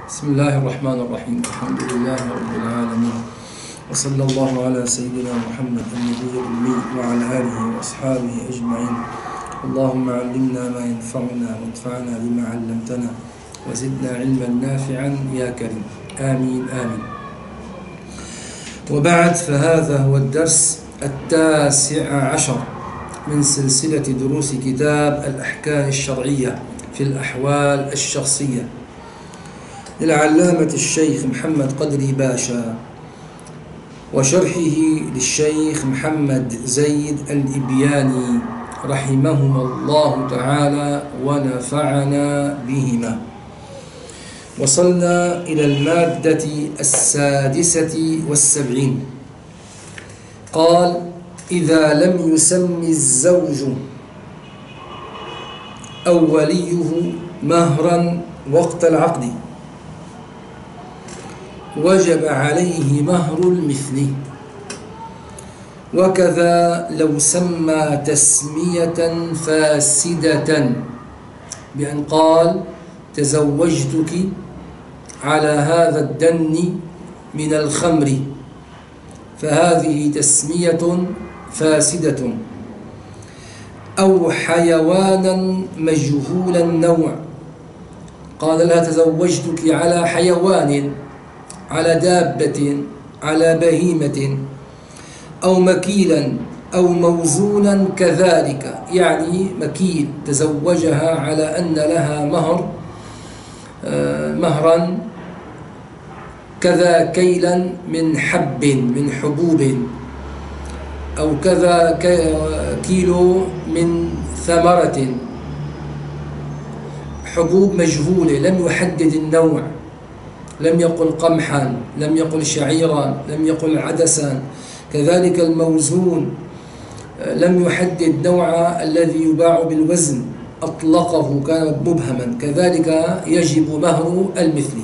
بسم الله الرحمن الرحيم. الحمد لله رب العالمين، وصلى الله على سيدنا محمد النبي الأمي وعلى آله وأصحابه أجمعين. اللهم علمنا ما ينفعنا وانفعنا بما علمتنا وزدنا علما نافعا يا كريم، آمين آمين. وبعد، فهذا هو الدرس 19 من سلسلة دروس كتاب الأحكام الشرعية في الأحوال الشخصية للعلامة الشيخ محمد قدري باشا، وشرحه للشيخ محمد زيد الإبياني رحمهما الله تعالى ونفعنا بهما. وصلنا إلى المادة 76. قال: إذا لم يسمي الزوج أو وليه مهرا وقت العقد وجب عليه مهر المثل، وكذا لو سمى تسمية فاسدة بأن قال: تزوجتك على هذا الدن من الخمر، فهذه تسمية فاسدة. أو حيوانا مجهول النوع، قال لها: تزوجتك على حيوان، على دابة، على بهيمة. أو مكيلا أو موزونا كذلك، يعني مكيل تزوجها على أن لها مهرا كذا كيلا من حبوب، أو كذا كيلو من ثمرة، حبوب مجهولة لم يحدد النوع، لم يقل قمحا، لم يقل شعيرا، لم يقل عدسا. كذلك الموزون لم يحدد نوع الذي يباع بالوزن، أطلقه، كان مبهما، كذلك يجب مهر المثل.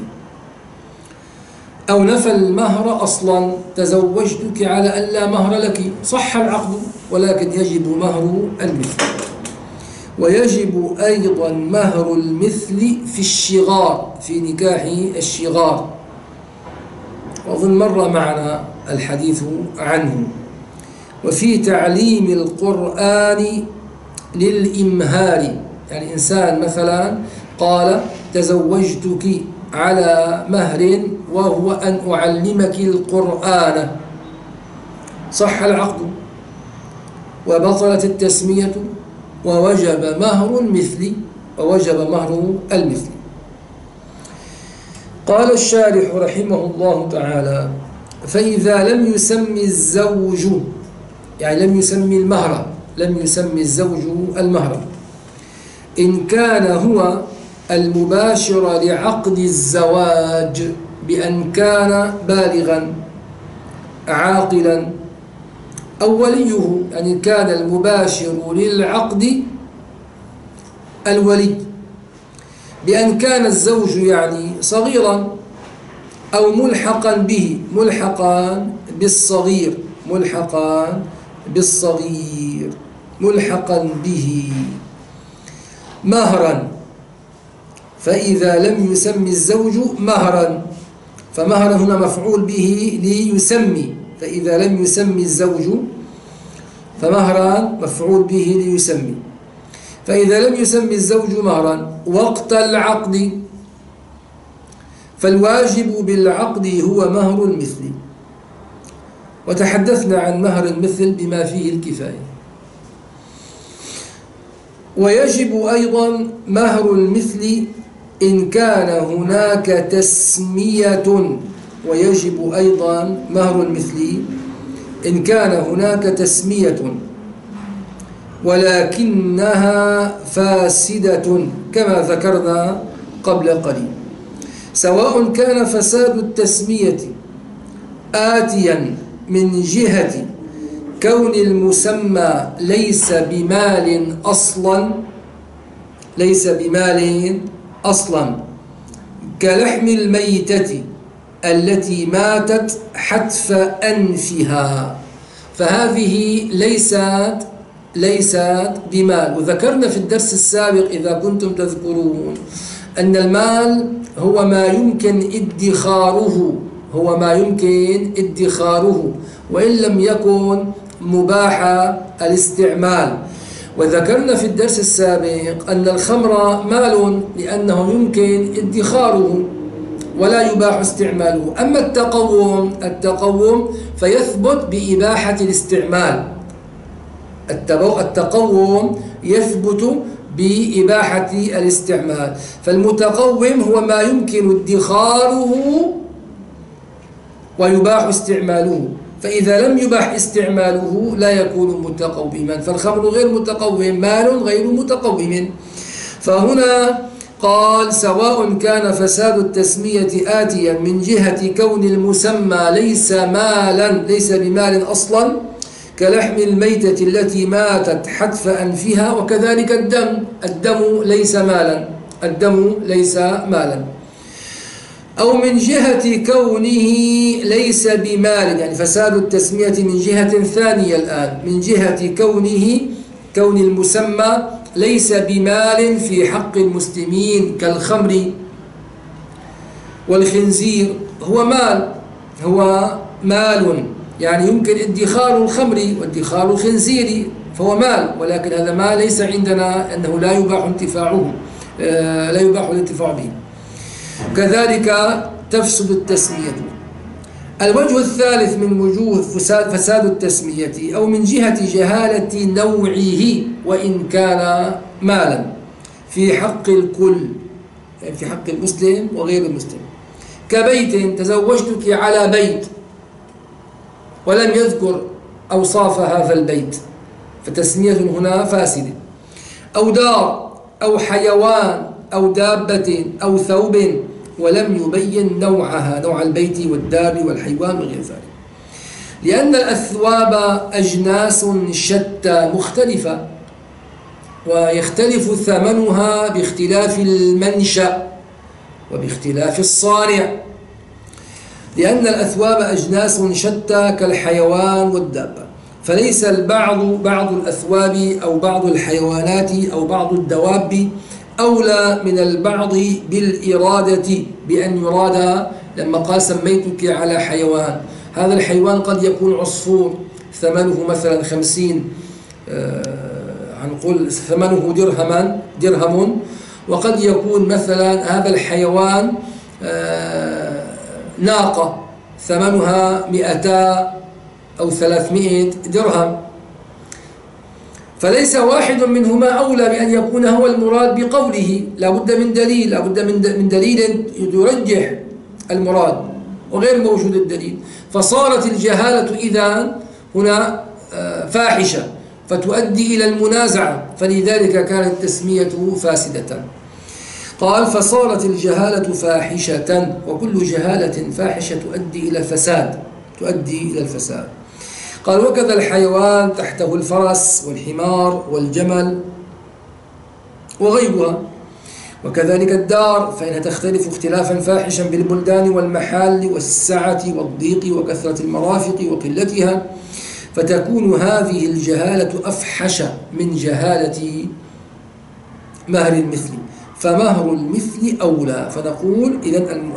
أو نفى المهر أصلا، تزوجتك على أن لا مهر لك، صح العقد ولكن يجب مهر المثل. ويجب أيضا مهر المثل في الشغار، في نكاح الشغار، وأظن مر معنا الحديث عنه. وفي تعليم القرآن للإمهار، يعني إنسان مثلا قال: تزوجتك على مهر وهو أن أعلمك القرآن، صح العقد وبطلت التسمية ووجب مهر المثل. قال الشارح رحمه الله تعالى: فإذا لم يسمي الزوج، يعني لم يسمي المهر، لم يسمي الزوج المهر، إن كان هو المباشر لعقد الزواج بأن كان بالغا عاقلا، أو وليه، يعني كان المباشر للعقد الولي، بأن كان الزوج يعني صغيرا أو ملحقا به، ملحقا به مهرا. فإذا لم يسمي الزوج مهرا، فمهر هنا مفعول به ليسمي، فإذا لم يسمي الزوج فمهرا مفعول به ليسمي. فإذا لم يسمي الزوج مهرا وقت العقد، فالواجب بالعقد هو مهر المثل. وتحدثنا عن مهر المثل بما فيه الكفاية. ويجب أيضا مهر المثل إن كان هناك تسمية، ويجب أيضا مهر المثل إن كان هناك تسمية ولكنها فاسدة كما ذكرنا قبل قليل، سواء كان فساد التسمية آتيا من جهة كون المسمى ليس بمال أصلا، كلحم الميتة التي ماتت حتف أنفها، فهذه ليست بمال. وذكرنا في الدرس السابق إذا كنتم تذكرون أن المال هو ما يمكن ادخاره وإن لم يكن مباح الاستعمال. وذكرنا في الدرس السابق أن الخمر مال لأنه يمكن ادخاره ولا يباح استعماله. أما التقوم فيثبت بإباحة الاستعمال. التقوم يثبت بإباحة الاستعمال، فالمتقوم هو ما يمكن ادخاره ويباح استعماله، فإذا لم يباح استعماله لا يكون متقوما. فالخمر غير متقوم، مال غير متقوم. فهنا قال: سواء كان فساد التسمية آتيا من جهة كون المسمى ليس بمال أصلا كلحم الميتة التي ماتت حتف أنفها، وكذلك الدم ليس مالا، أو من جهة كونه ليس بمال، يعني فساد التسمية من جهة ثانية الآن، من جهة كون المسمى ليس بمال في حق المسلمين كالخمر والخنزير. هو مال يعني يمكن ادخار الخمر وادخار الخنزير، فهو مال، ولكن هذا مال ليس عندنا أنه لا يباح الانتفاع به. كذلك تفسد التسمية. الوجه الثالث من وجوه فساد التسمية أو من جهة جهالة نوعه وإن كان مالا في حق الكل، يعني في حق المسلم وغير المسلم. كبيت: تزوجتك على بيت، ولم يذكر أوصاف هذا البيت، فتسمية هنا فاسدة. أو دار أو حيوان أو دابة أو ثوب، ولم يبين نوعها، نوع البيت والدار والحيوان وغير ذلك، لأن الأثواب أجناس شتى مختلفة، ويختلف ثمنها باختلاف المنشأ وباختلاف الصانع، لأن الأثواب أجناس شتى كالحيوان والدابة، فليس بعض الأثواب أو بعض الحيوانات أو بعض الدواب أولى من البعض بالإرادة، بأن يراد. لما قال: سميتك على حيوان، هذا الحيوان قد يكون عصفور ثمنه مثلا 50، هنقول ثمنه درهم، وقد يكون مثلا هذا الحيوان ناقة ثمنها 200 أو 300 درهم، فليس واحد منهما أولى بأن يكون هو المراد بقوله، لا بد من دليل يرجح المراد، وغير موجود الدليل، فصارت الجهالة إذن هنا فاحشة فتؤدي إلى المنازعة، فلذلك كانت التسمية فاسدة. قال: فصارت الجهالة فاحشة، وكل جهالة فاحشة تؤدي إلى الفساد. قال: وكذا الحيوان تحته الفرس والحمار والجمل وغيرها، وكذلك الدار، فإنها تختلف اختلافا فاحشا بالبلدان والمحال والسعة والضيق وكثرة المرافق وقلتها، فتكون هذه الجهالة أفحش من جهالة مهر المثل، فمهر المثل أولى، فنقول إذن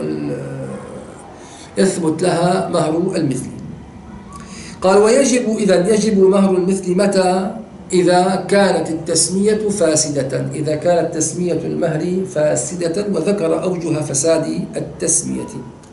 يثبت لها مهر المثل. قال: يجب مهر المثل متى؟ إذا كانت التسمية فاسدة، إذا كانت تسمية المهر فاسدة، وذكر أوجه فساد التسمية.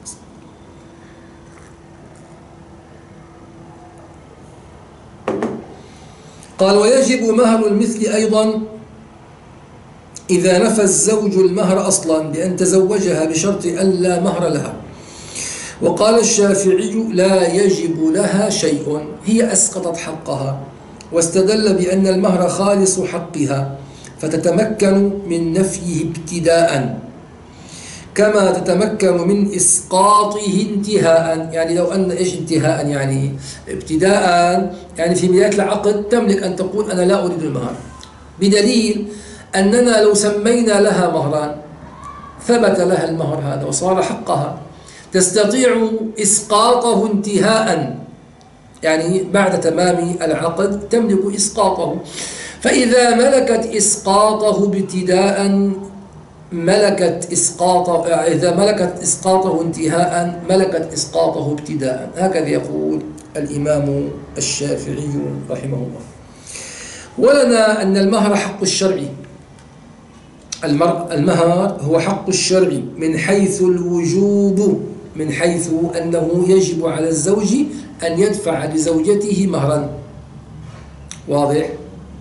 قال: ويجب مهر المثل أيضا إذا نفى الزوج المهر أصلا بأن تزوجها بشرط أن لا مهر لها. وقال الشافعي: لا يجب لها شيء، هي أسقطت حقها، واستدل بأن المهر خالص حقها، فتتمكن من نفيه ابتداء كما تتمكن من إسقاطه انتهاء. يعني لو أن انتهاء يعني ابتداء، يعني في بداية العقد تملك أن تقول: أنا لا أريد المهر، بدليل أننا لو سمينا لها مهرا ثبت لها المهر هذا وصار حقها، تستطيع إسقاطه انتهاء، يعني بعد تمام العقد تملك إسقاطه. فإذا ملكت إسقاطه ابتداء ملكت إسقاطه، إذا ملكت إسقاطه انتهاء ملكت إسقاطه ابتداء. هكذا يقول الإمام الشافعي رحمه الله. ولنا أن المهر حق الشرعي. المهر هو حق الشرعي من حيث الوجوب، من حيث أنه يجب على الزوج أن يدفع لزوجته مهرا. واضح؟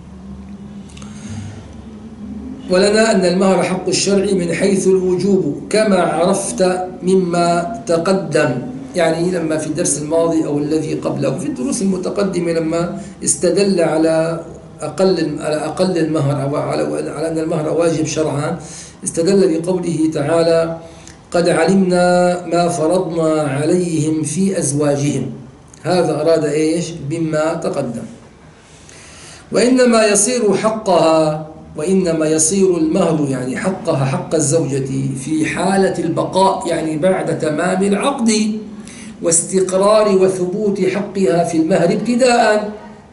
ولنا أن المهر حق الشرعي من حيث الوجوب كما عرفت مما تقدم. يعني لما في الدرس الماضي أو الذي قبله في الدروس المتقدمة لما استدل على أقل المهر أو على أن المهر واجب شرعا، استدل بقوله تعالى: قد علمنا ما فرضنا عليهم في أزواجهم. هذا أراد إيش؟ بما تقدم. وإنما يصير حقها، وإنما يصير المهر يعني حقها حق الزوجة في حالة البقاء، يعني بعد تمام العقد واستقرار وثبوت حقها في المهر ابتداء،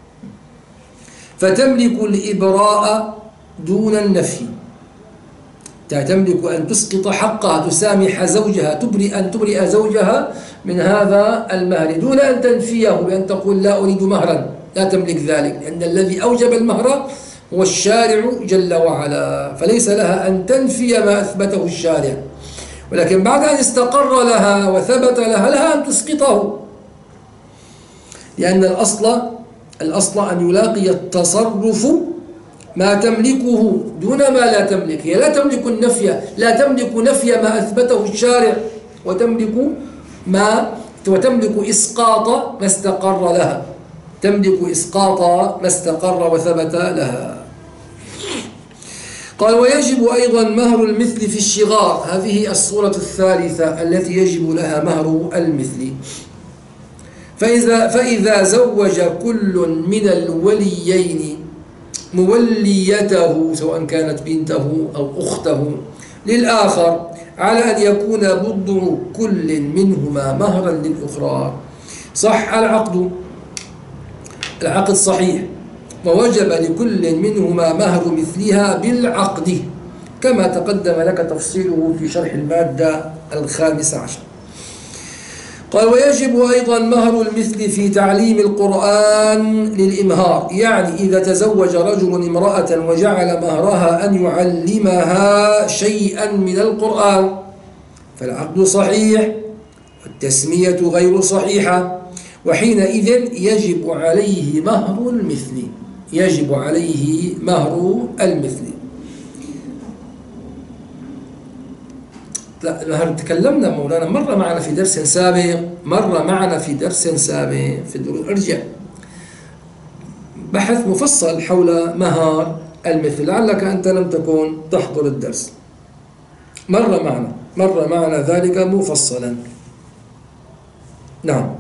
فتملك الإبراء دون النفي. تملك أن تسقط حقها، تسامح زوجها، أن تبرئ زوجها من هذا المهر دون أن تنفيه بأن تقول لا أريد مهرا. لا تملك ذلك، لأن الذي أوجب المهر هو الشارع جل وعلا، فليس لها أن تنفي ما أثبته الشارع، ولكن بعد أن استقر لها وثبت لها أن تسقطه، لأن الأصل أن يلاقي التصرف ما تملكه دون ما لا تملك. هي لا تملك النفي، لا تملك نفي ما أثبته الشارع، وتملك إسقاط ما استقر لها، تملك إسقاط ما استقر وثبت لها. قال: ويجب أيضا مهر المثل في الشغار. هذه الصورة الثالثة التي يجب لها مهر المثل. فإذا زوج كل من الوليين موليته، سواء كانت بنته أو أخته، للآخر على أن يكون بضع كل منهما مهرا للأخرى، صح العقد صحيح، ووجب لكل منهما مهر مثلها بالعقد، كما تقدم لك تفصيله في شرح المادة 15. قال: ويجب أيضا مهر المثل في تعليم القرآن للإمهار. يعني إذا تزوج رجل امرأة وجعل مهرها أن يعلمها شيئا من القرآن، فالعقد صحيح والتسمية غير صحيحة، وحينئذ يجب عليه مهر المثل. يجب عليه مهر المثل. لا، تكلمنا مولانا مرة معنا في درس سابق، في الدروس. ارجع بحث مفصل حول مهر المثل، لعلك أنت لم تكن تحضر الدرس. مر معنا ذلك مفصلا. نعم،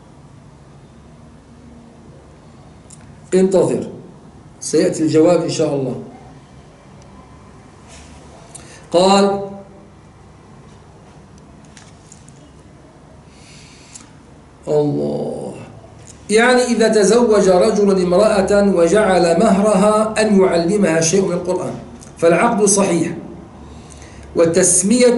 انتظر، سيأتي الجواب إن شاء الله. قال: الله، يعني إذا تزوج رجل امرأة وجعل مهرها أن يعلمها شيء من القرآن، فالعقد صحيح والتسمية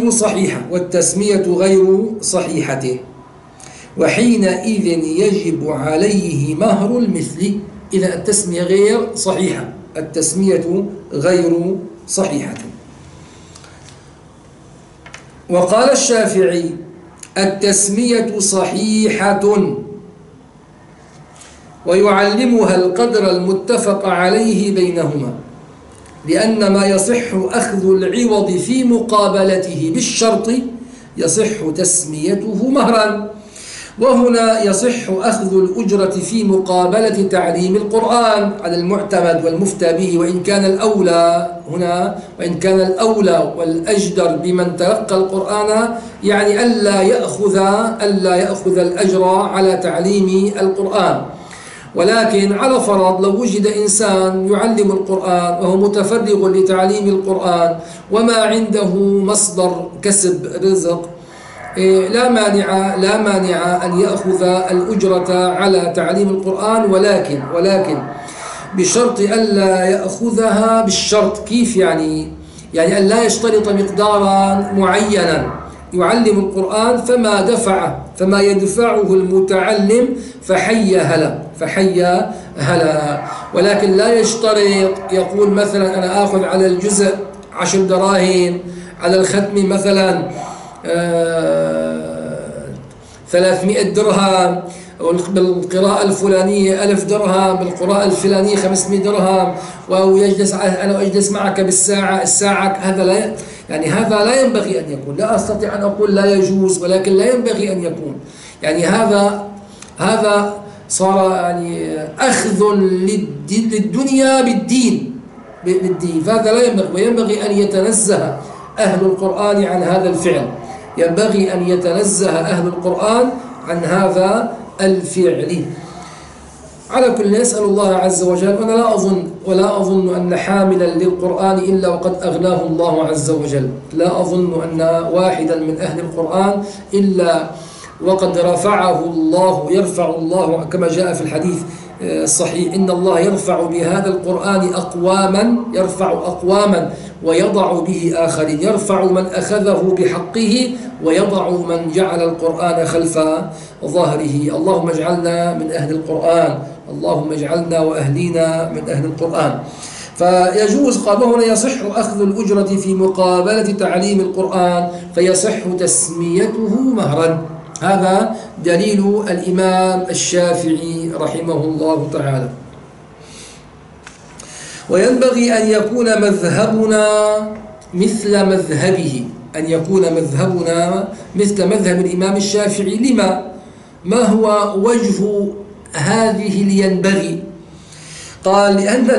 غير صحيحة، وحينئذ يجب عليه مهر المثل. إذا التسمية غير صحيحة. وقال الشافعي: التسمية صحيحة، ويعلمها القدر المتفق عليه بينهما، لأن ما يصح أخذ العوض في مقابلته بالشرط يصح تسميته مهرا، وهنا يصح أخذ الأجرة في مقابلة تعليم القرآن على المعتمد والمفتى به، وإن كان الأولى والأجدر بمن تلقى القرآن يعني ألا يأخذ الأجر على تعليم القرآن. ولكن على فرض لو وجد إنسان يعلم القرآن وهو متفرغ لتعليم القرآن وما عنده مصدر كسب رزق، لا مانع أن يأخذ الأجرة على تعليم القرآن، ولكن بشرط ألا يأخذها بالشرط. كيف يعني؟ يعني أن لا يشترط مقدارا معينا يعلم القرآن، فما يدفعه المتعلم فحي هلا. ولكن لا يشترط، يقول مثلا أنا آخذ على الجزء 10 دراهم، على الختم مثلا 300 درهم، بالقراءة الفلانية 1000 درهم، بالقراءة الفلانية 500 درهم، أنا أجلس معك الساعة. هذا لا ينبغي أن يكون. لا أستطيع أن أقول لا يجوز، ولكن لا ينبغي أن يكون. يعني هذا صار يعني أخذ للدنيا بالدين، فهذا لا ينبغي. وينبغي أن يتنزه أهل القرآن عن هذا الفعل، ينبغي أن يتنزه أهل القرآن عن هذا الفعل. على كل نسأل الله عز وجل. وأنا لا أظن أن حاملا للقرآن إلا وقد أغناه الله عز وجل. لا أظن أن واحدا من أهل القرآن إلا وقد رفعه الله. يرفع الله كما جاء في الحديث الصحيح: إن الله يرفع بهذا القرآن أقواما ويضع به آخرين. يرفع من أخذه بحقه ويضع من جعل القرآن خلف ظهره. اللهم اجعلنا من أهل القرآن، اللهم اجعلنا وأهلينا من أهل القرآن. فيجوز، قال هنا يصح أخذ الأجرة في مقابلة تعليم القرآن، فيصح تسميته مهرا. هذا دليل الإمام الشافعي رحمه الله تعالى. وينبغي أن يكون مذهبنا مثل مذهبه، أن يكون مذهبنا مثل مذهب الإمام الشافعي. لما؟ ما هو وجه هذه لينبغي؟ قال: لأن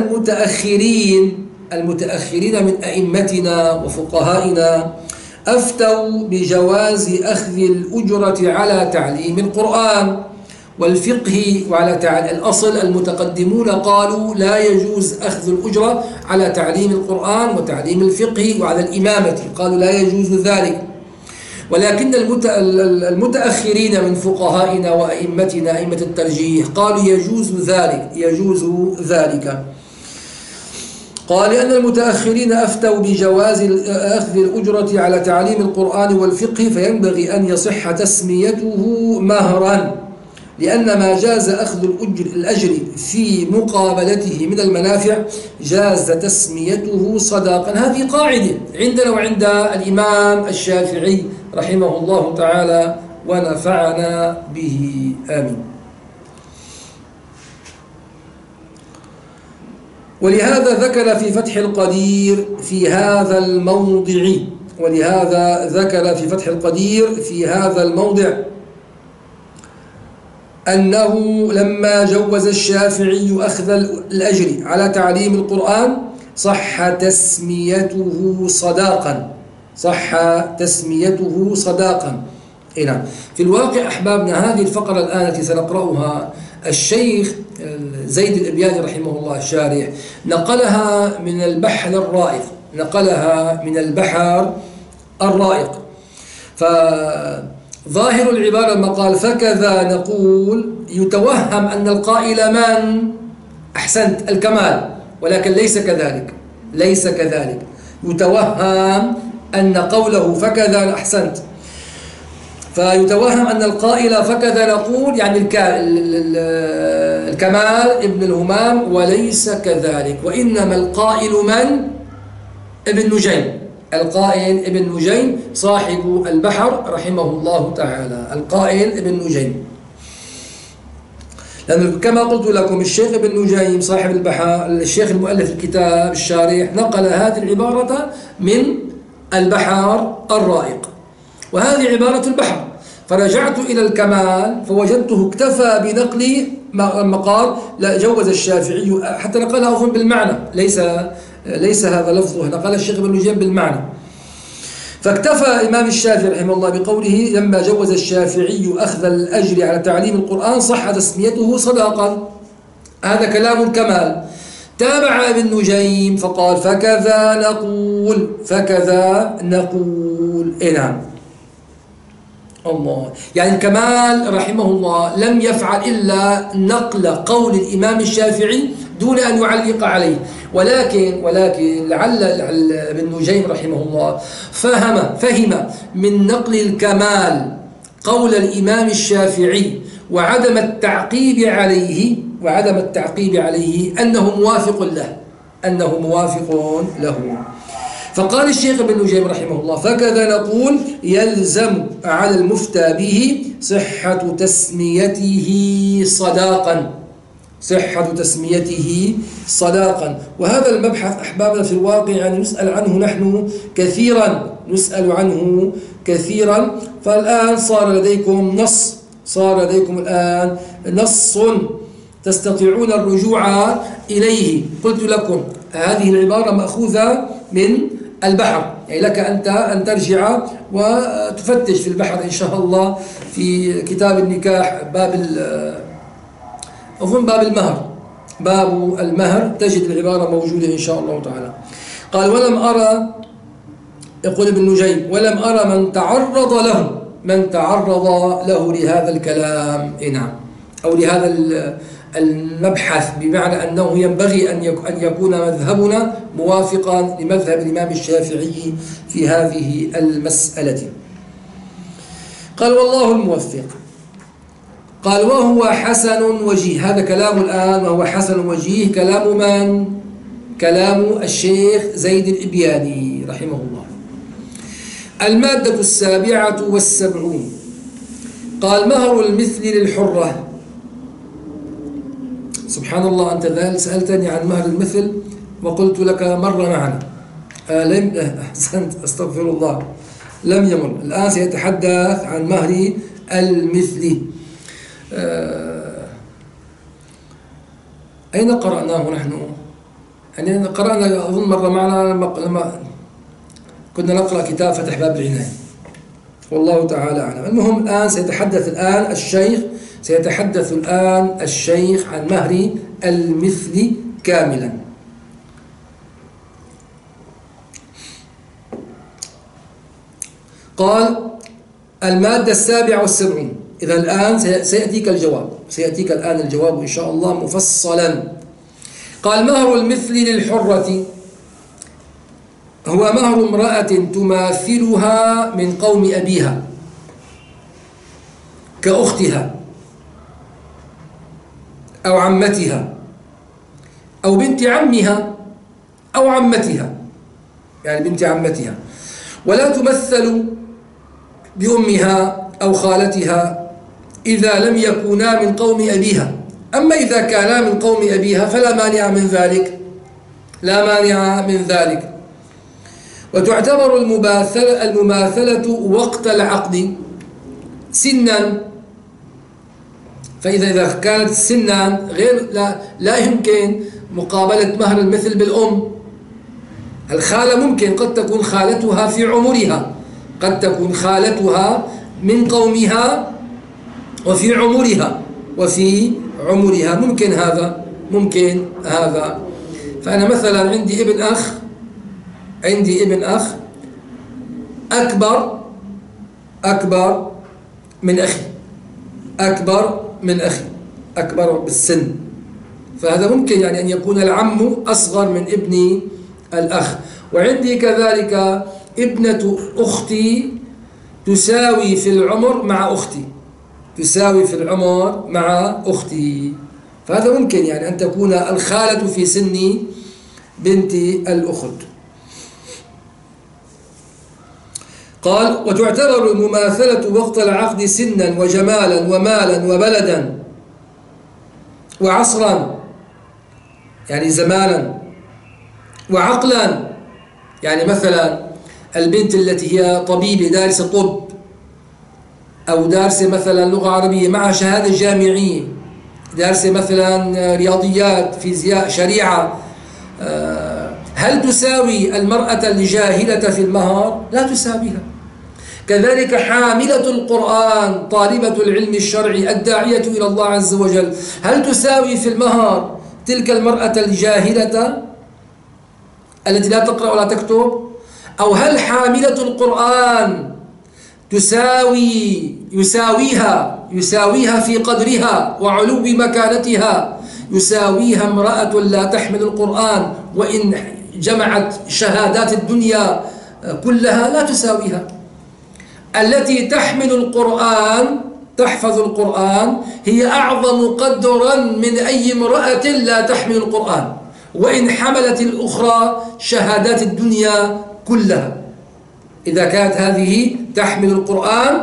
المتأخرين من أئمتنا وفقهائنا أفتوا بجواز أخذ الأجرة على تعليم القرآن والفقه وعلى الأصل. المتقدمون قالوا لا يجوز أخذ الأجرة على تعليم القرآن وتعليم الفقه وعلى الإمامة، قالوا لا يجوز ذلك. ولكن المتأخرين من فقهائنا وأئمتنا، أئمة الترجيح، قالوا يجوز ذلك. قال: لأن المتأخرين أفتوا بجواز أخذ الأجرة على تعليم القرآن والفقه، فينبغي أن يصح تسميته مهرا، لأن ما جاز أخذ الأجر في مقابلته من المنافع جاز تسميته صداقا. هذه قاعدة عندنا وعند الإمام الشافعي رحمه الله تعالى ونفعنا به، آمين. ولهذا ذكر في فتح القدير في هذا الموضع أنه لما جوز الشافعي أخذ الأجر على تعليم القرآن صح تسميته صداقا. هنا في الواقع أحبابنا هذه الفقرة الآن التي سنقرأها الشيخ زيد الإبياني رحمه الله الشارح نقلها من البحر الرائق. فظاهر العبارة لما قال: فكذا نقول، يتوهم أن القائل من؟ أحسنت، الكمال، ولكن ليس كذلك. يتوهم أن قوله فكذا، أحسنت، فيتوهم أن القائل فكذا نقول يعني الكمال ابن الهمام، وليس كذلك. وإنما القائل من؟ ابن نجيم صاحب البحر رحمه الله تعالى، القائل ابن نجيم. لأن كما قلت لكم الشيخ ابن نجيم صاحب البحر، الشيخ المؤلف الكتاب الشارح، نقل هذه العبارة من البحر الرائق، وهذه عبارة البحر. فرجعت إلى الكمال فوجدته اكتفى بنقل ما قال لا جوز الشافعي، حتى نقلها أظن بالمعنى، ليس هذا لفظه، نقل الشيخ ابن نجيم بالمعنى. فاكتفى الإمام الشافعي رحمه الله بقوله: لما جوز الشافعي أخذ الأجر على تعليم القرآن صح تسميته صداقا. هذا كلام الكمال. تابع ابن نجيم فقال: فكذا نقول. نعم، الله. يعني الكمال رحمه الله لم يفعل إلا نقل قول الإمام الشافعي دون أن يعلق عليه. ولكن لعل ابن نجيم رحمه الله فهم من نقل الكمال قول الإمام الشافعي وعدم التعقيب عليه أنه موافق له. فقال الشيخ ابن نجيم رحمه الله: فكذا نقول يلزم على المفتى به صحة تسميته صداقا. وهذا المبحث أحبابنا في الواقع يعني نسأل عنه نحن كثيرا. فالآن صار لديكم الآن نص تستطيعون الرجوع إليه. قلت لكم هذه العبارة مأخوذة من البحر، يعني لك أن ترجع وتفتش في البحر إن شاء الله في كتاب النكاح أظن باب المهر تجد العبارة موجودة إن شاء الله تعالى. قال: ولم أرى، يقول ابن نجيم، ولم أرى من تعرض له لهذا الكلام نعم أو لهذا المبحث، بمعنى أنه ينبغي أن يكون مذهبنا موافقا لمذهب الإمام الشافعي في هذه المسألة. قال: والله الموفق. قال: وهو حسن وجيه. هذا كلام الآن، وهو حسن وجيه، كلام من؟ كلام الشيخ زيد الإبياني رحمه الله. المادة 77. قال: مهر المثل للحرة. سبحان الله، أنت ذلك سألتني عن مهر المثل وقلت لك مر معنا. أحسنت، أستغفر الله، لم يمر. الآن سيتحدث عن مهر المثل. أين قرأناه نحن؟ يعني قرأنا أظن مرة معنا لما كنا نقرأ كتاب فتح باب العناية، والله تعالى أعلم. المهم الآن سيتحدث الشيخ عن مهر المثل كاملا. قال: المادة 77. إذا الآن سيأتيك الآن الجواب إن شاء الله مفصلا. قال: مهر المثل للحرة هو مهر امرأة تماثلها من قوم أبيها كأختها أو عمتها أو بنت عمها أو عمتها، يعني بنت عمتها، ولا تمثل بأمها أو خالتها إذا لم يكونا من قوم أبيها. أما إذا كانا من قوم أبيها فلا مانع من ذلك. وتعتبر المماثلة وقت العقد سنا. فإذا كانت سنا غير لا يمكن مقابلة مهر المثل بالأم. الخالة ممكن، قد تكون خالتها في عمرها، قد تكون خالتها من قومها وفي عمرها ممكن هذا. فأنا مثلا عندي ابن أخ أكبر من أخي أكبر بالسن، فهذا ممكن يعني أن يكون العم أصغر من ابن الأخ. وعندي كذلك ابنة أختي تساوي في العمر مع أختي، فهذا ممكن يعني أن تكون الخالة في سن بنت الأخت. قال: وتعتبر المماثلة وقت العقد سنا وجمالا ومالا وبلدا وعصرا، يعني زمانا، وعقلا، يعني مثلا البنت التي هي طبيبة دارسة طب أو دارسة مثلا لغة عربية مع شهادة جامعية، دارسة مثلا رياضيات، فيزياء، شريعة، هل تساوي المرأة الجاهلة في المهر؟ لا تساويها. كذلك حاملة القرآن، طالبة العلم الشرعي، الداعية إلى الله عز وجل، هل تساوي في المهر تلك المرأة الجاهلة التي لا تقرأ ولا تكتب؟ أو هل حاملة القرآن يساويها في قدرها وعلو مكانتها يساويها امرأة لا تحمل القرآن وإن جمعت شهادات الدنيا كلها لا تساويها. التي تحمل القرآن تحفظ القرآن هي أعظم قدرا من أي امرأة لا تحمل القرآن وإن حملت الأخرى شهادات الدنيا كلها. إذا كانت هذه تحمل القرآن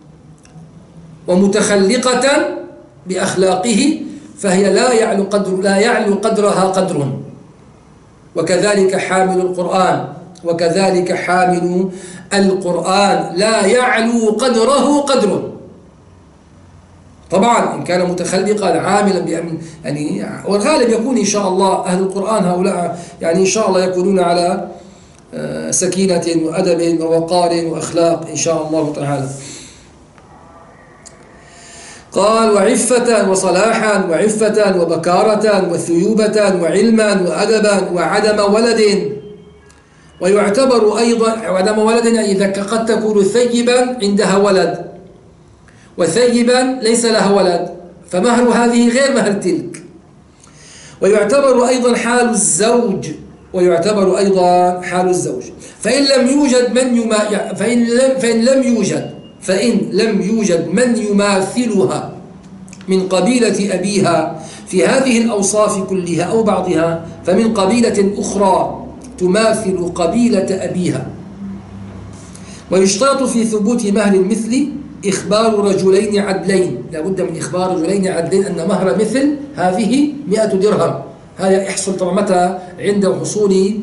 ومتخلقة بأخلاقه فهي لا يعلو قدرها قدر. وكذلك حامل القرآن لا يعلو قدره قدر. طبعا إن كان متخلقا عاملا بأمن يعني، والغالب يكون إن شاء الله أهل القرآن هؤلاء يعني إن شاء الله يكونون على سكينة وأدب ووقار وأخلاق إن شاء الله تعالى. قال وعفة وصلاحا وعفة وبكارة وثيوبة وعلما وأدبا وعدم ولد. ويعتبر أيضا عدم ولد يعني إذا قد تكون ثيبا عندها ولد وثيبا ليس لها ولد فمهر هذه غير مهر تلك. ويعتبر أيضا حال الزوج فإن لم يوجد من يماثلها من قبيلة أبيها في هذه الأوصاف كلها أو بعضها فمن قبيلة أخرى تماثل قبيلة أبيها. ويشترط في ثبوت مهر المثل إخبار رجلين عدلين، لا بد من إخبار رجلين عدلين أن مهر مثل هذه 100 درهم. هذا يحصل طبعا متى؟ عند حصول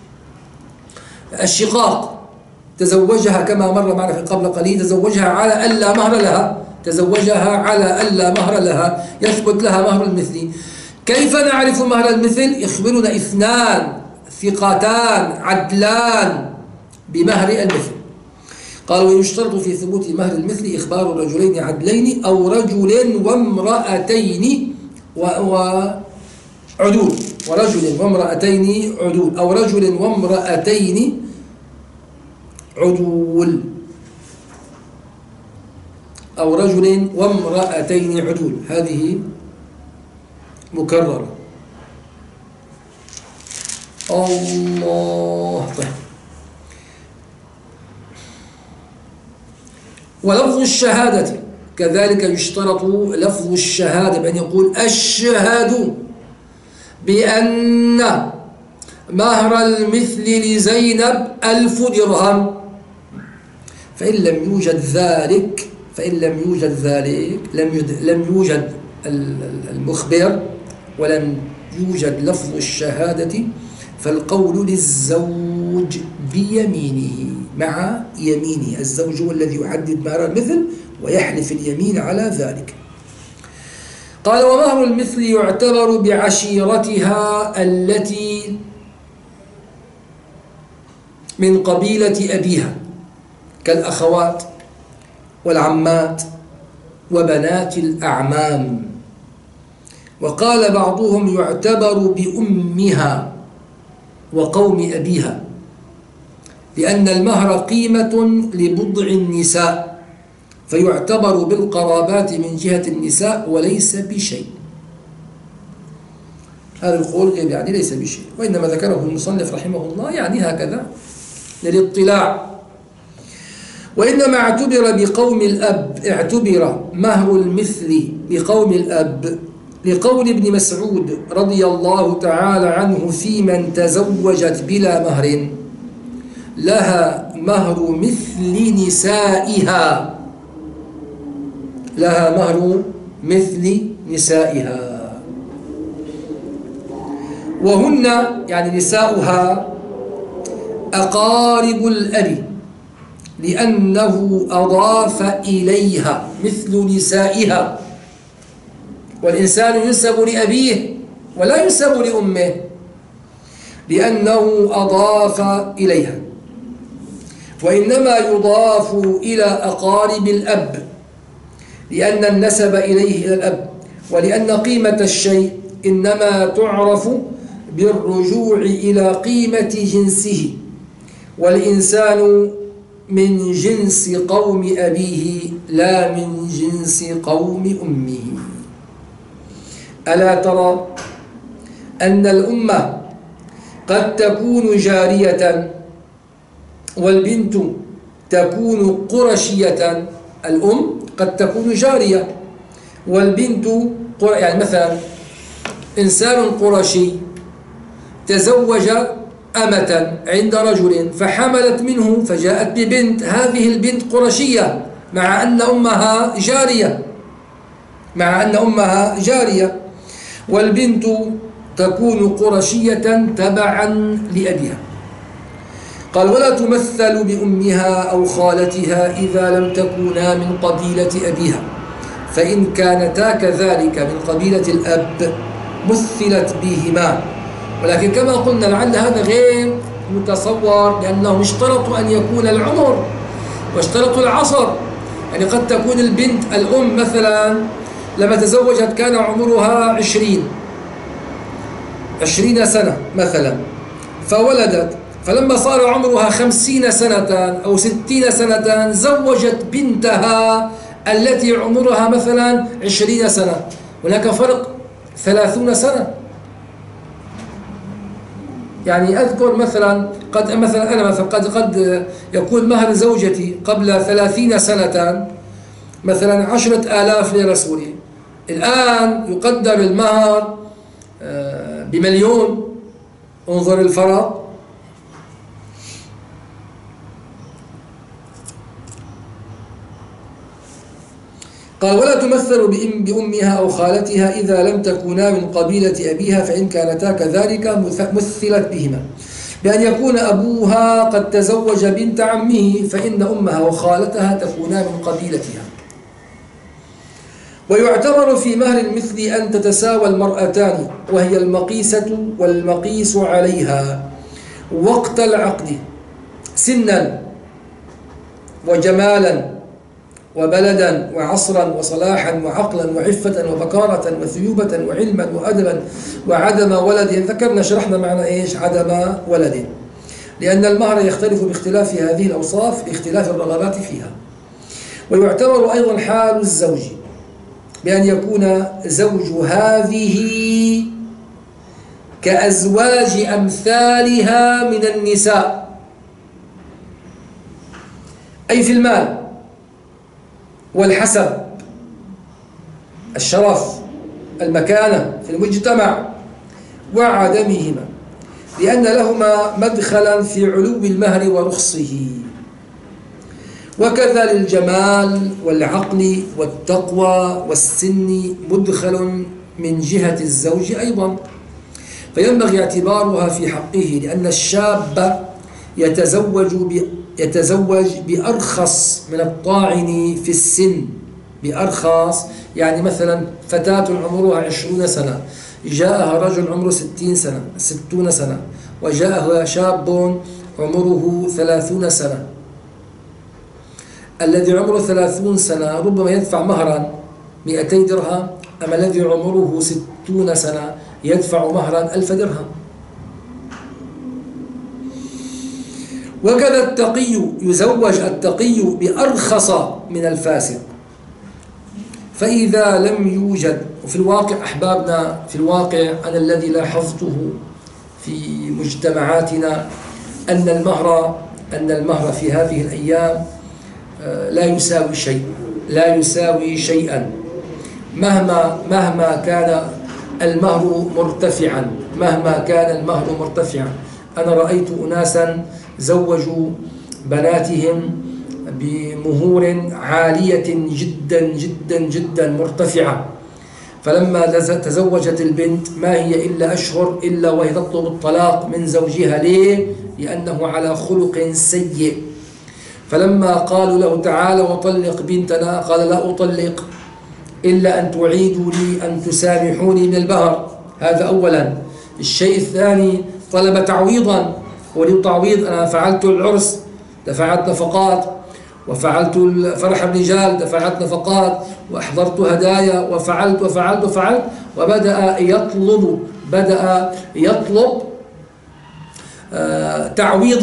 الشقاق. تزوجها كما مر معنا في قبل قليل، تزوجها على ألا مهر لها، يثبت لها مهر المثل. كيف نعرف مهر المثل؟ يخبرنا 2 ثقتان عدلان بمهر المثل. قال ويشترط في ثبوت مهر المثل إخبار رجلين عدلين أو رجل وامرأتين وعدول أو رجل وامرأتين عدول هذه مكررة. الله. طيب. ولفظ الشهادة كذلك يشترط لفظ الشهادة بأن يقول أشهد بأن مهر المثل لزينب 1000 درهم. فإن لم يوجد ذلك لم يوجد المخبر ولم يوجد لفظ الشهادة فالقول للزوج بيمينه مع يمينه. الزوج هو الذي يحدد مهر المثل ويحلف اليمين على ذلك. قال ومهر المثل يعتبر بعشيرتها التي من قبيلة أبيها كالأخوات والعمات وبنات الأعمام. وقال بعضهم يعتبر بأمها وقوم أبيها لأن المهر قيمة لبضع النساء فيعتبر بالقرابات من جهة النساء وليس بشيء. هذا القول يعني ليس بشيء، وإنما ذكره المصنف رحمه الله يعني هكذا للاطلاع. وإنما اعتبر مهر المثل بقوم الأب لقول ابن مسعود رضي الله تعالى عنه في من تزوجت بلا مهر لها مهر مثل نسائها وهن يعني نساؤها أقارب الأب لأنه أضاف إليها مثل نسائها. والإنسان ينسب لأبيه ولا ينسب لأمه لأنه أضاف إليها، وإنما يضاف إلى أقارب الأب لأن النسب إليه إلى الأب، ولأن قيمة الشيء إنما تعرف بالرجوع إلى قيمة جنسه، والإنسان من جنس قوم أبيه لا من جنس قوم أمه. ألا ترى أن الأمة قد تكون جارية والبنت تكون قرشية. الأم قد تكون جارية والبنت يعني مثلا إنسان قرشي تزوج أمة عند رجل فحملت منه فجاءت ببنت، هذه البنت قرشية مع أن أمها جارية والبنت تكون قرشية تبعا لأبيها. قال ولا تمثل بأمها أو خالتها إذا لم تكونا من قبيلة أبيها، فإن كانتا كذلك من قبيلة الأب مثلت بهما. ولكن كما قلنا لعل هذا غير متصور، لأنهم اشترطوا أن يكون العمر واشترطوا العصر. يعني قد تكون البنت الأم مثلا لما تزوجت كان عمرها 20 سنة مثلا فولدت، فلما صار عمرها 50 سنة أو 60 سنة زوجت بنتها التي عمرها مثلا 20 سنة، هناك فرق 30 سنة. يعني أذكر مثلا قد يكون مهر زوجتي قبل 30 سنة مثلا 10,000 ليرة سورية، الآن يقدر المهر ب1,000,000. انظر الفرق. قال ولا تمثل بأمها أو خالتها إذا لم تكونا من قبيلة أبيها، فإن كانتا كذلك مثلت بهما، بأن يكون أبوها قد تزوج بنت عمه فإن أمها وخالتها تكونا من قبيلتها. ويعتبر في مهر المثل أن تتساوى المرأتان، وهي المقيسة والمقيس عليها وقت العقد سنا وجمالا وبلدا وعصرا وصلاحا وعقلا وعفة وبكارة وثيوبة وعلما وأدبا وعدم ولد. ذكرنا شرحنا معنى إيش عدم ولد، لأن المهر يختلف باختلاف هذه الأوصاف لاختلاف الرغبات فيها. ويعتبر أيضا حال الزوج بأن يكون زوج هذه كأزواج أمثالها من النساء، أي في المال والحسب، الشرف، المكانة في المجتمع وعدمهما، لأن لهما مدخلا في علو المهر ورخصه. وكذا للجمال والعقل والتقوى والسن مدخل من جهة الزوج أيضا، فينبغي اعتبارها في حقه، لأن الشاب يتزوج بأرخص من الطاعن في السن. بأرخص يعني مثلا فتاة عمرها 20 سنة جاءها رجل عمره 60 سنة وجاءها شاب عمره 30 سنة. الذي عمره 30 سنة ربما يدفع مهرا 200 درهم، أما الذي عمره 60 سنة يدفع مهرا 1000 درهم. وكذا التقي يزوج التقي بأرخص من الفاسق. فإذا لم يوجد، وفي الواقع أحبابنا في الواقع أنا الذي لاحظته في مجتمعاتنا أن المهر في هذه الأيام لا يساوي شيئا مهما كان المهر مرتفعا. أنا رأيت أناسا زوجوا بناتهم بمهور عالية جدا جدا جدا مرتفعة، فلما تزوجت البنت ما هي إلا أشهر إلا وهي تطلب الطلاق من زوجها. ليه؟ لأنه على خلق سيء. فلما قالوا له تعالى وطلق بنتنا قال لا أطلق إلا أن تعيدوا لي أن تسامحوني من البهر. هذا أولا. الشيء الثاني طلب تعويضا، وللتعويض أنا فعلت العرس دفعت نفقات، وفعلت فرح الرجال دفعت نفقات، وأحضرت هدايا وفعلت وبدأ يطلب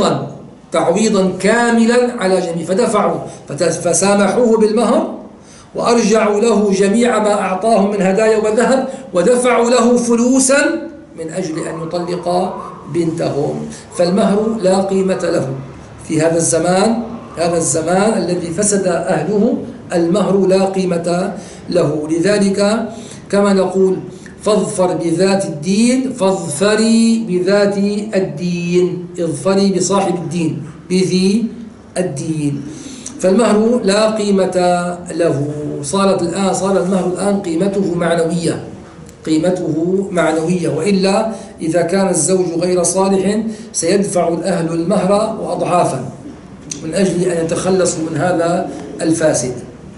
تعويضا كاملا على جميع، فدفعوا فسامحوه بالمهر وأرجعوا له جميع ما أعطاهم من هدايا وذهب ودفعوا له فلوسا من أجل أن يطلق بنتهم. فالمهر لا قيمة له في هذا الزمان، هذا الزمان الذي فسد أهله، المهر لا قيمة له. لذلك كما نقول فاظفر بذات الدين فاظفري بذات الدين، اظفري بصاحب الدين بذي الدين. فالمهر لا قيمة له. صار المهر الآن قيمته معنوية، قيمته معنوية، وإلا إذا كان الزوج غير صالح سيدفع الأهل المهر وأضعافا من أجل أن يتخلصوا من هذا الفاسد.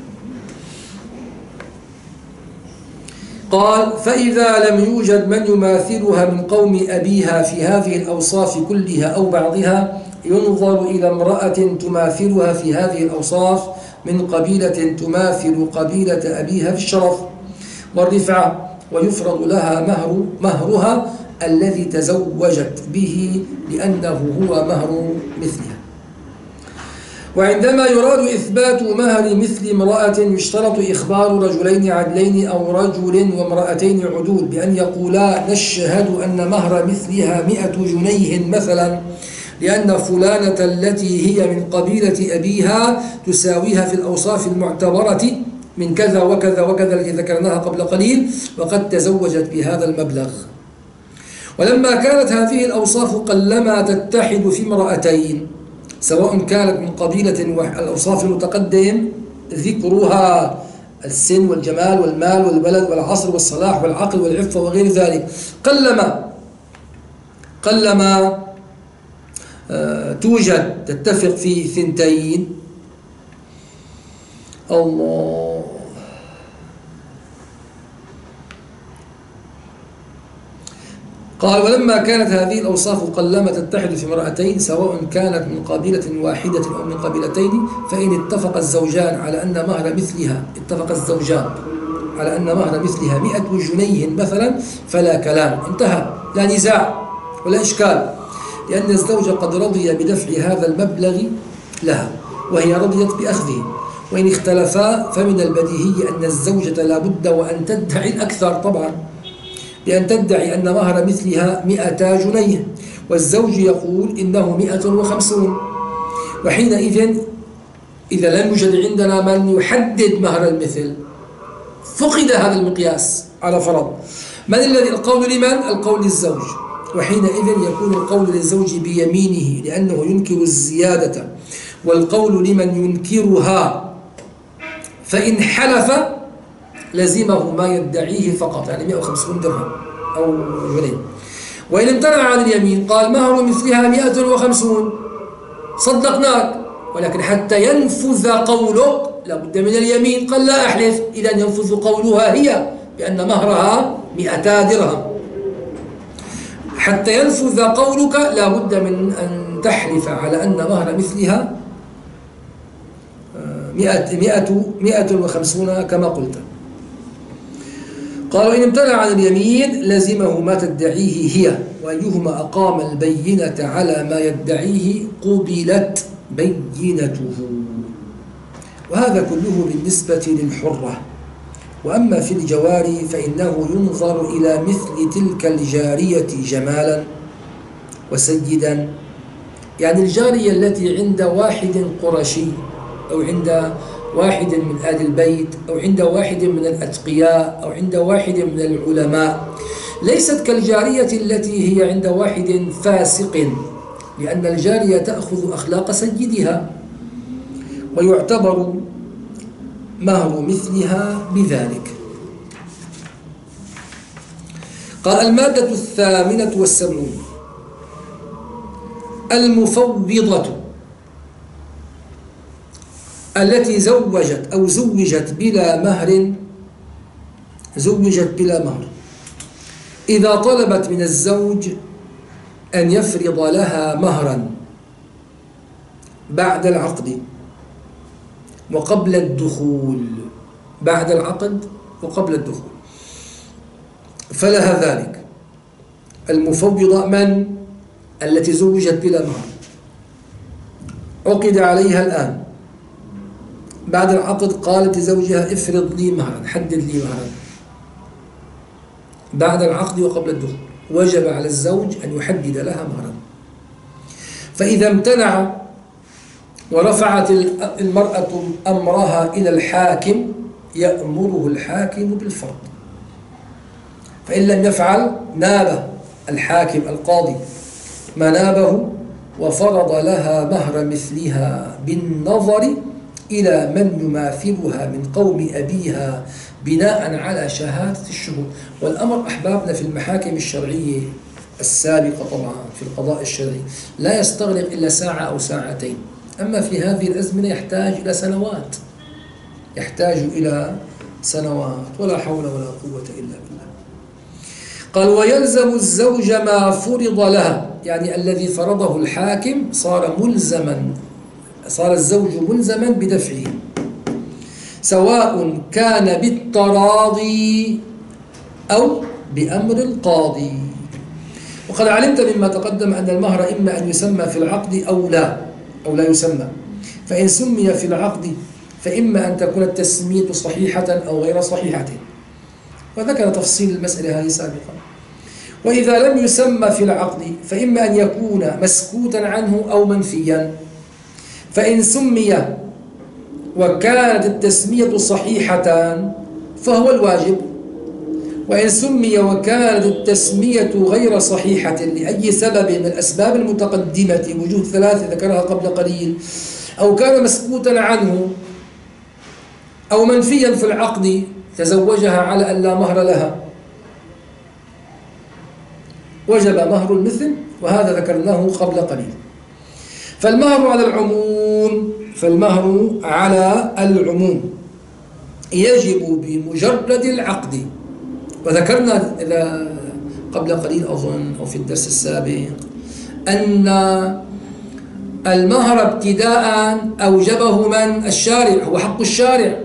قال فإذا لم يوجد من يماثلها من قوم أبيها في هذه الأوصاف كلها أو بعضها، ينظر إلى امرأة تماثلها في هذه الأوصاف من قبيلة تماثل قبيلة أبيها في الشرف والرفعة، ويفرض لها مهرها الذي تزوجت به لأنه هو مهر مثلها. وعندما يراد إثبات مهر مثل امرأة يشترط إخبار رجلين عدلين أو رجل وامرأتين عدول بأن يقولا نشهد أن مهر مثلها 100 جنيه مثلا، لأن فلانة التي هي من قبيلة أبيها تساويها في الأوصاف المعتبرة من كذا وكذا وكذا التي ذكرناها قبل قليل، وقد تزوجت بهذا المبلغ. ولما كانت هذه الأوصاف قلما تتحد في امرأتين سواء كانت من قبيلة الأوصاف المتقدم ذكرها السن والجمال والمال والبلد والعصر والصلاح والعقل والعفة وغير ذلك، قلما توجد تتفق في ثنتين. الله. قال ولما كانت هذه الأوصاف قلما تتحد في امرأتين سواء كانت من قبيلة واحدة أو من قبيلتين، فإن اتفق الزوجان على أن مهر مثلها 100 جنيه مثلا فلا كلام، انتهى، لا نزاع ولا إشكال، لأن الزوج قد رضي بدفع هذا المبلغ لها وهي رضيت بأخذه. وإن اختلفا فمن البديهي أن الزوجة لا بد وأن تدعي الأكثر طبعا، بأن تدعي أن مهر مثلها 100 جنيه والزوج يقول إنه 150. وحينئذ إذا لم يوجد عندنا من يحدد مهر المثل، فقد هذا المقياس على فرض، من الذي القول لمن؟ القول للزوج. وحينئذ يكون القول للزوج بيمينه لأنه ينكر الزيادة، والقول لمن ينكرها فإن حلف لزمه ما يدعيه فقط، يعني 150 درهم أو جنيه. وإن امتنع عن اليمين قال مهر مثلها 150 صدقناك، ولكن حتى ينفذ قولك لابد من اليمين. قال لا أحلف، إذا ينفذ قولها هي بأن مهرها 200 درهم. حتى ينفذ قولك لابد من أن تحلف على أن مهر مثلها 150 كما قلت. قال وإن امتنع عن اليمين لزمه ما تدعيه هي، وأيهما أقام البينة على ما يدعيه قبلت بينته. وهذا كله بالنسبة للحرة. وأما في الجواري فإنه ينظر إلى مثل تلك الجارية جمالا وسيدا، يعني الجارية التي عند واحد قرشي أو عند واحد من آل البيت أو عند واحد من الأتقياء أو عند واحد من العلماء، ليست كالجارية التي هي عند واحد فاسق، لأن الجارية تأخذ أخلاق سيدها ويعتبر مهر مثلها بذلك. قال المادة 78 المفوضة التي زوجت أو زوجت بلا مهر إذا طلبت من الزوج أن يفرض لها مهرا بعد العقد وقبل الدخول، بعد العقد وقبل الدخول، فلها ذلك. المفوضة من؟ التي زوجت بلا مهر، عقد عليها الآن بعد العقد قالت لزوجها افرض لي مهرا، حدد لي مهرا. بعد العقد وقبل الدخول وجب على الزوج أن يحدد لها مهرا. فإذا امتنع ورفعت المرأة أمرها إلى الحاكم يأمره الحاكم بالفرض، فإن لم يفعل ناب الحاكم القاضي ما نابه وفرض لها مهر مثلها بالنظر إلى من يماثلها من قوم أبيها بناء على شهادة الشهود. والأمر أحبابنا في المحاكم الشرعية السابقة طبعا في القضاء الشرعي لا يستغرق إلا ساعة أو ساعتين، أما في هذه الأزمنة يحتاج إلى سنوات، يحتاج إلى سنوات، ولا حول ولا قوة إلا بالله. قال ويلزم الزوج ما فرض لها، يعني الذي فرضه الحاكم صار الزوج ملزما بدفعه، سواء كان بالتراضي أو بأمر القاضي. وقد علمت مما تقدم أن المهر إما أن يسمى في العقد أو لا يسمى، فإن سمي في العقد فإما أن تكون التسمية صحيحة أو غير صحيحة، وذكر تفصيل المسألة هذه سابقا. وإذا لم يسمى في العقد فإما أن يكون مسكوتا عنه أو منفيا، فإن سمي وكانت التسمية صحيحة فهو الواجب، وإن سمي وكانت التسمية غير صحيحة لأي سبب من الأسباب المتقدمة، وجود ثلاثة ذكرها قبل قليل، أو كان مسكوتا عنه أو منفيا في العقد تزوجها على أن لا مهر لها، وجب مهر المثل، وهذا ذكرناه قبل قليل. فالمهر على العموم يجب بمجرد العقد، وذكرنا إذا قبل قليل أظن أو في الدرس السابق أن المهر ابتداء أوجبه من؟ الشارع، هو حق الشارع.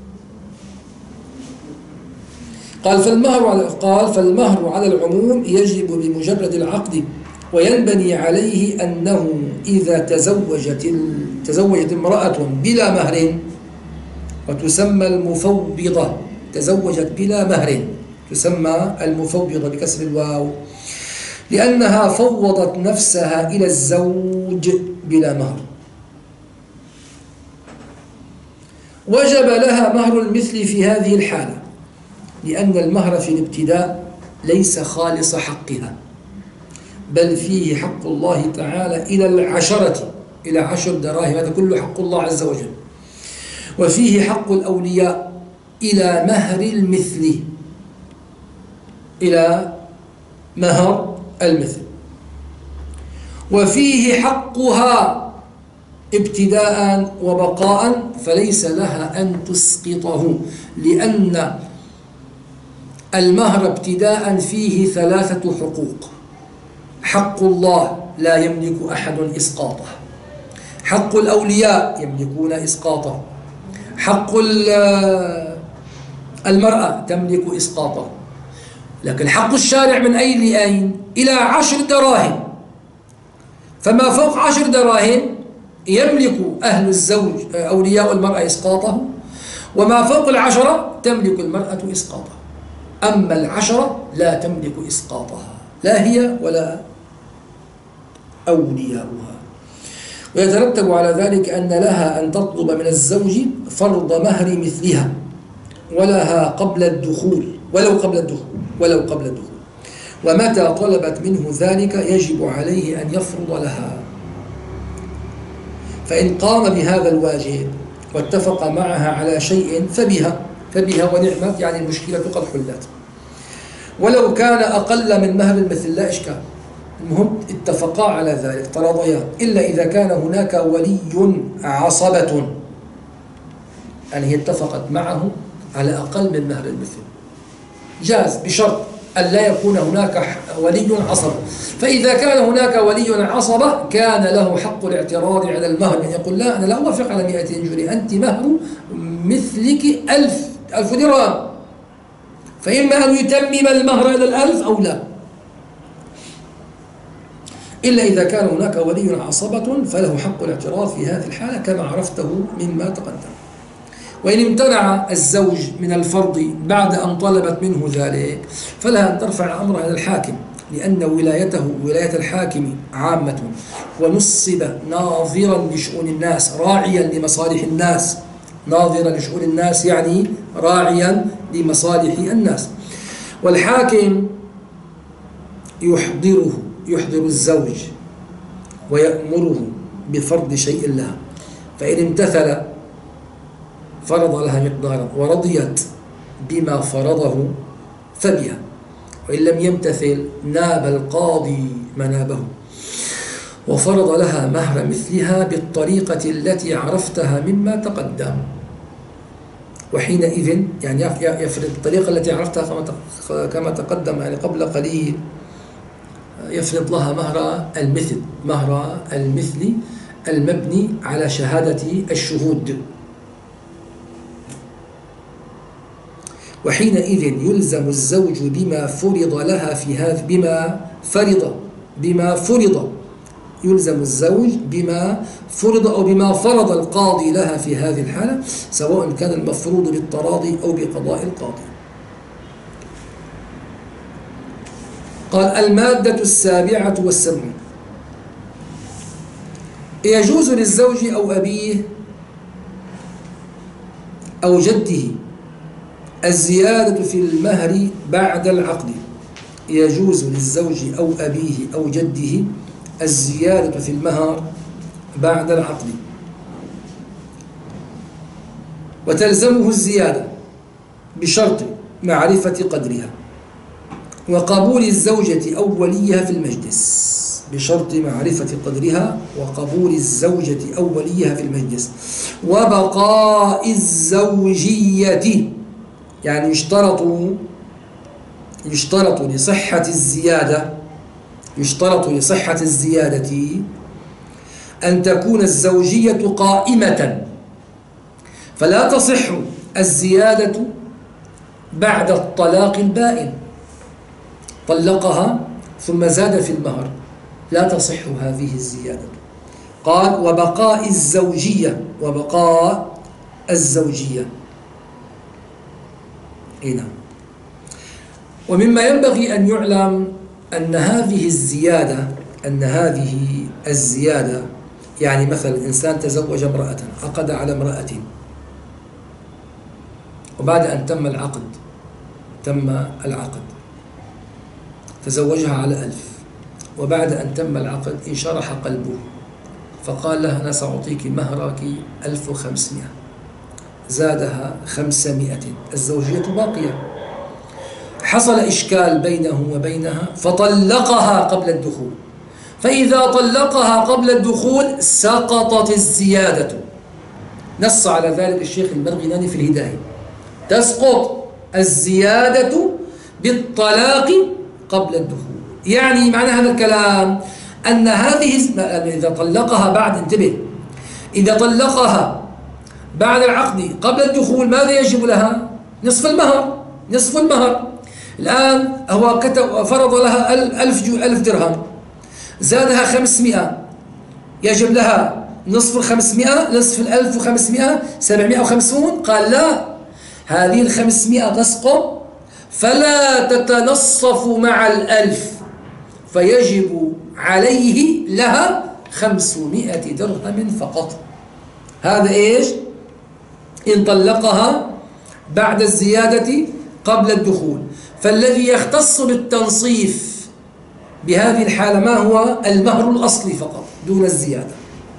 قال فالمهر على العموم يجب بمجرد العقد، وينبني عليه أنه إذا تزوجت امرأة بلا مهر، وتسمى المفوضة، تزوجت بلا مهر تسمى المفوضة بكسر الواو، لأنها فوضت نفسها إلى الزوج بلا مهر، وجب لها مهر المثل في هذه الحالة، لأن المهر في الابتداء ليس خالص حقها، بل فيه حق الله تعالى إلى 10 دراهم، هذا كله حق الله عز وجل، وفيه حق الأولياء إلى مهر المثل، وفيه حقها ابتداء وبقاء، فليس لها أن تسقطه، لأن المهر ابتداء فيه 3 حقوق: حق الله لا يملك أحد إسقاطه، حق الأولياء يملكون إسقاطه، حق المرأة تملك إسقاطه، لكن حق الشارع من أين لأين؟ إلى 10 دراهم، فما فوق 10 دراهم يملك أهل الزوج أولياء المرأة إسقاطه، وما فوق 10 تملك المرأة إسقاطه، أما 10 لا تملك إسقاطها، لا هي ولا أولياؤها. ويترتب على ذلك أن لها أن تطلب من الزوج فرض مهر مثلها ولو قبل الدخول، ومتى طلبت منه ذلك يجب عليه أن يفرض لها، فإن قام بهذا الواجب واتفق معها على شيء فبها ونعمت، يعني المشكلة قد حلت. ولو كان أقل من مهر المثل لا إشكال، المهم اتفقا على ذلك تراضيا، إلا إذا كان هناك ولي عصبة، يعني هي اتفقت معه على أقل من مهر المثل، جاز بشرط أن لا يكون هناك ولي عصبة. فإذا كان هناك ولي عصبة كان له حق الاعتراض على المهر، أن يقول لا أنا لا أوافق على 200 جنيه، أنت مهر مثلك 1000 درهم، فإما أن يتمم المهر إلى 1000 أو لا، إلا إذا كان هناك ولي عصبة فله حق الاعتراض في هذه الحالة كما عرفته مما تقدم. وإن امتنع الزوج من الفرض بعد أن طلبت منه ذلك فلها أن ترفع أمرها إلى الحاكم، لأن ولايته ولاية الحاكم عامة، ونصب ناظرا لشؤون الناس راعيا لمصالح الناس. ناظرا لشؤون الناس يعني راعيا لمصالح الناس. والحاكم يحضر الزوج ويأمره بفرض شيء لها، فإن امتثل فرض لها مقدارا ورضيت بما فرضه فبها، وإن لم يمتثل ناب القاضي منابه وفرض لها مهر مثلها بالطريقة التي عرفتها مما تقدم. وحينئذ يعني يفرض الطريقة التي عرفتها كما تقدم يعني قبل قليل، يفرض لها مهر المثل المبني على شهادة الشهود. وحينئذ يلزم الزوج بما فرض لها في هذا بما فرض يلزم الزوج بما فرض أو بما فرض القاضي لها في هذه الحالة، سواء كان المفروض بالتراضي أو بقضاء القاضي. قال: المادة 77. يجوز للزوج أو أبيه أو جده الزيادة في المهر بعد العقد. يجوز للزوج أو أبيه أو جده الزيادة في المهر بعد العقد، وتلزمه الزيادة بشرط معرفة قدرها وقبول الزوجة أو وليها في المجلس. بشرط معرفة قدرها وقبول الزوجة أو وليها في المجلس، وبقاء الزوجية. يعني يشترط لصحة الزيادة أن تكون الزوجية قائمة، فلا تصح الزيادة بعد الطلاق البائن. طلقها ثم زاد في المهر، لا تصح هذه الزيادة. قال: وبقاء الزوجية. هنا ومما ينبغي أن يعلم أن هذه الزيادة يعني مثلا إنسان تزوج امرأة، عقد على امرأة، وبعد أن تم العقد تزوجها على 1000، وبعد أن تم العقد انشرح قلبه فقال لها: أنا سأعطيك مهرك 1500، زادها 500، الزوجية باقية. حصل إشكال بينه وبينها فطلقها قبل الدخول، فإذا طلقها قبل الدخول سقطت الزيادة. نص على ذلك الشيخ المرغناني في الهداية: تسقط الزيادة بالطلاق قبل الدخول. يعني معنى هذا الكلام أن إذا طلقها إذا طلقها بعد العقد قبل الدخول ماذا يجب لها؟ نصف المهر. الآن هو فرض لها 1000 درهم، زادها 500، يجب لها نصف 1500 750. قال: لا، هذه 500 تسقط فلا تتنصف مع 1000، فيجب عليه لها 500 درهم فقط. هذا إيش؟ إن طلقها بعد الزيادة قبل الدخول. فالذي يختص بالتنصيف بهذه الحالة ما هو؟ المهر الأصلي فقط دون الزيادة.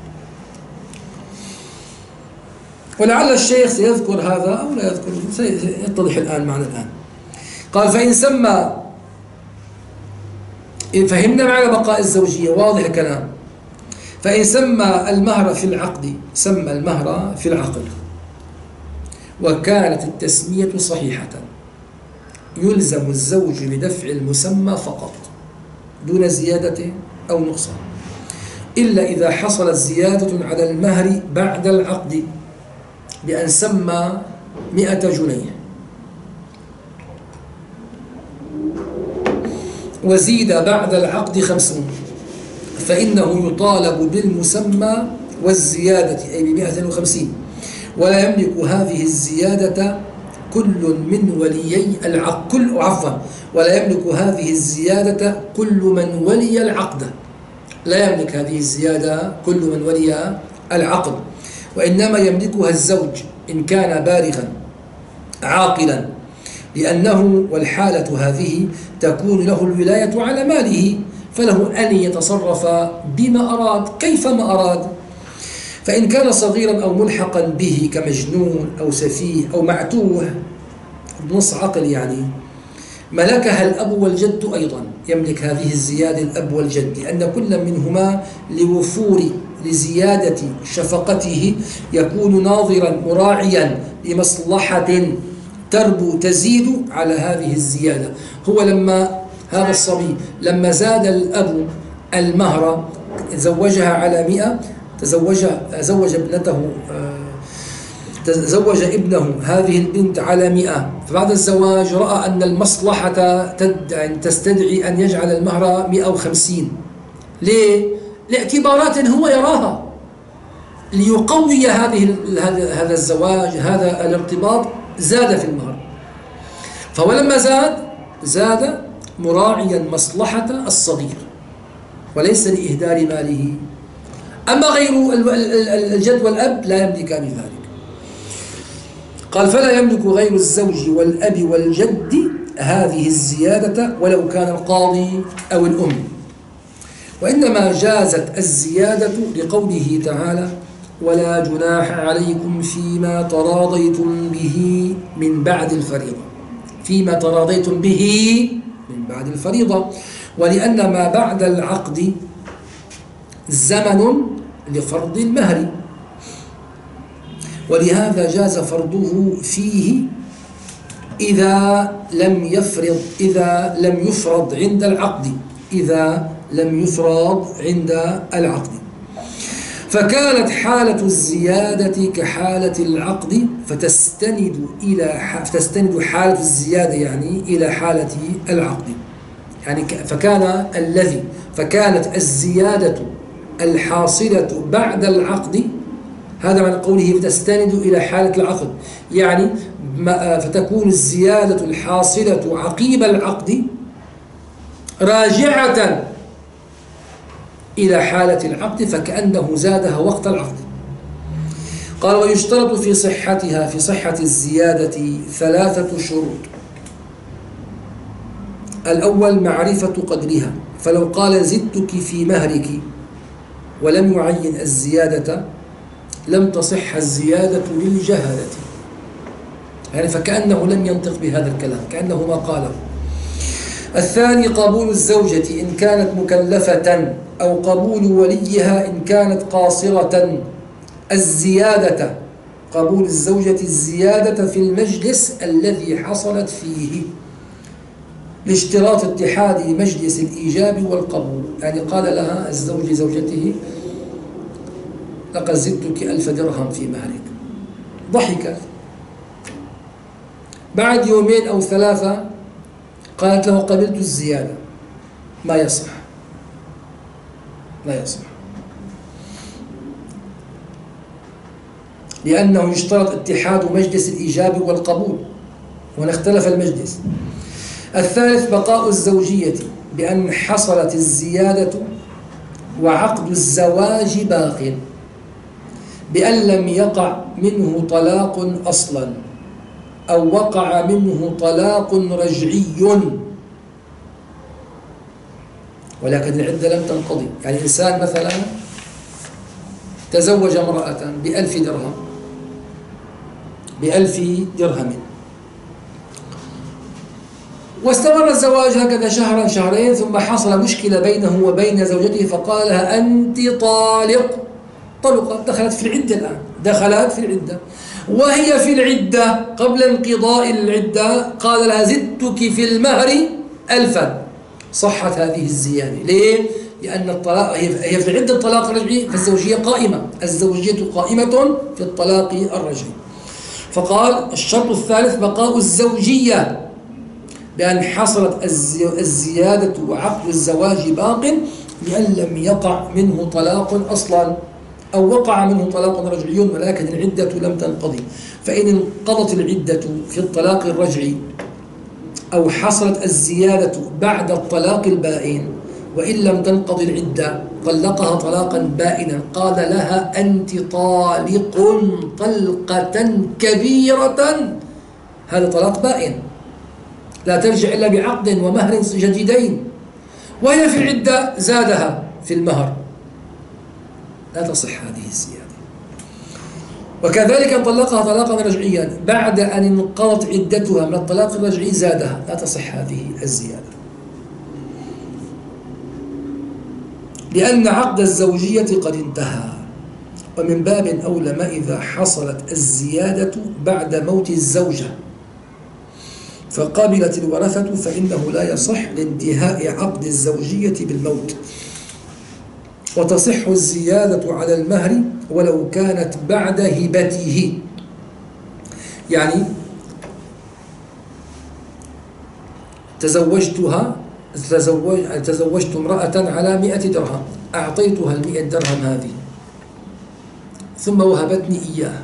ولعل الشيخ سيذكر هذا أو لا يذكر، سيتضح الآن معنا الآن. قال: فهمنا معنى بقاء الزوجية، واضح الكلام. فإن سمى المهر في العقد وكانت التسمية صحيحة يلزم الزوج بدفع المسمى فقط دون زيادة أو نقصان، إلا إذا حصلت زيادة على المهر بعد العقد بأن سمى 100 جنيه وزيد بعد العقد 50، فإنه يطالب بالمسمى والزيادة أي ب150. ولا يملك هذه الزيادة كل من وليي العقد ولا يملك هذه الزيادة كل من ولي العقد. لا يملك هذه الزيادة كل من ولي العقد، وإنما يملكها الزوج إن كان بالغا عاقلا، لأنه والحالة هذه تكون له الولاية على ماله، فله أن يتصرف بما أراد كيفما أراد. فإن كان صغيرا أو ملحقا به كمجنون أو سفيه أو معتوه بنص عقل يعني، ملكها الأب والجد أيضا، يملك هذه الزيادة الأب والجد، لأن كل منهما لوفور لزيادة شفقته يكون ناظرا مراعيا لمصلحة تربو تزيد على هذه الزيادة. هو لما هذا الصبي لما زاد الأب المهر زوجها على 100، زوج ابنه هذه البنت على 100، فبعد الزواج رأى أن المصلحة تستدعي أن يجعل المهر 150. ليه؟ لاعتبارات هو يراها، ليقوي هذا الزواج، هذا الارتباط، زاد في المهر. فهو لما زاد مراعيا مصلحة الصغير وليس لإهدار ماله. أما غير الجد والأب لا يملكان ذلك. قال: فلا يملك غير الزوج والأب والجد هذه الزيادة ولو كان القاضي أو الأم، وإنما جازت الزيادة لقوله تعالى: ولا جناح عليكم فيما تراضيتم به من بعد الفريضة. فيما تراضيتم به من بعد الفريضة، ولأن ما بعد العقد زمن لفرض المهر، ولهذا جاز فرضه فيه إذا لم يفرض عند العقد. فكانت حالة الزيادة كحالة العقد، فتستند حالة الزيادة يعني إلى حالة العقد. يعني فكانت الزيادة الحاصلة بعد العقد، هذا معنى قوله فتستند إلى حالة العقد، يعني فتكون الزيادة الحاصلة عقيب العقد راجعة إلى حالة العقد، فكأنه زادها وقت العقد. قال: ويشترط في صحة الزيادة 3 شروط. الأول معرفة قدرها، فلو قال: زدتك في مهرك ولم يعين الزيادة لم تصح الزيادة للجهالة، يعني فكأنه لم ينطق بهذا الكلام، كأنه ما قاله. الثاني قبول الزوجة إن كانت مكلفة، أو قبول وليها إن كانت قاصرة الزيادة، قبول الزوجة الزيادة في المجلس الذي حصلت فيه، لاشتراط اتحاد مجلس الإيجاب والقبول. يعني قال لها الزوج زوجته: لقد زدتك 1000 درهم في مهرك، ضحكت. بعد 2 أو 3 قالت له: قبلت الزيادة. ما يصح، لا يصح، لأنه يشترط اتحاد مجلس الإيجاب والقبول، وهنا اختلف المجلس. الثالث بقاء الزوجية بأن حصلت الزيادة وعقد الزواج باق، بأن لم يقع منه طلاق أصلا، أو وقع منه طلاق رجعي ولكن العدة لم تنقضي. يعني إنسان مثلا تزوج امرأة ب1000 درهم، واستمر الزواج هكذا شهرا شهرين، ثم حصل مشكلة بينه وبين زوجته، فقال لها: أنت طالق. طلقت، دخلت في العدة الآن، دخلت في العدة، وهي في العدة قبل انقضاء العدة قال لها: زدتك في المهر 1000. صحت هذه الزيادة. ليه؟ لأن الطلاق هي في العدة الطلاق الرجعي، فالزوجية قائمة، الزوجية قائمة في الطلاق الرجعي. فقال: الشرط الثالث بقاء الزوجية بأن حصلت الزيادة وعقد الزواج باق، لأن لم يقع منه طلاق أصلا، أو وقع منه طلاق رجعي ولكن العدة لم تنقضي. فإن انقضت العدة في الطلاق الرجعي أو حصلت الزيادة بعد الطلاق البائن وإن لم تنقض العدة طلقها طلاقا بائنا قال لها أنت طالق طلقة كبيرة، هذا طلاق بائن لا ترجع إلا بعقد ومهر جديدين، وهي في العدة زادها في المهر، لا تصح هذه الزيادة. وكذلك طلقها طلاقا رجعيا بعد أن انقضت عدتها من الطلاق الرجعي زادها، لا تصح هذه الزيادة، لأن عقد الزوجية قد انتهى. ومن باب أولى ما إذا حصلت الزيادة بعد موت الزوجة فقبلت الورثة فإنه لا يصح لانتهاء عقد الزوجية بالموت، وتصح الزيادة على المهر ولو كانت بعد هبته. يعني تزوجت امرأة على 100 درهم، أعطيتها 100 درهم هذه ثم وهبتني إياه،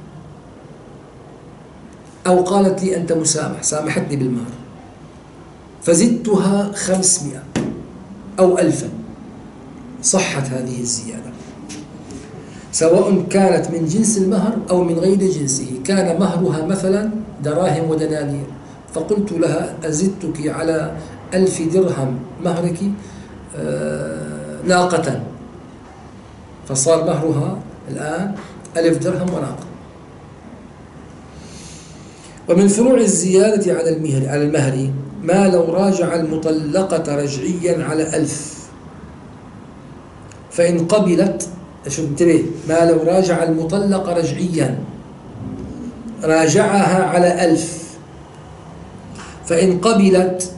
أو قالت لي أنت مسامح، سامحتني بالمهر فزدتها 500 أو 1000، صحت هذه الزيادة سواء كانت من جنس المهر أو من غير جنسه. كان مهرها مثلا دراهم ودنانير، فقلت لها أزدتك على 1000 درهم مهرك ناقة، فصار مهرها الآن 1000 درهم وناقة. ومن فروع الزيادة على المهر ما لو راجع المطلقة رجعيا على 1000، فإن قبلت، شوف انتبه، ما لو راجع المطلق رجعيا راجعها على 1000، فإن قبلت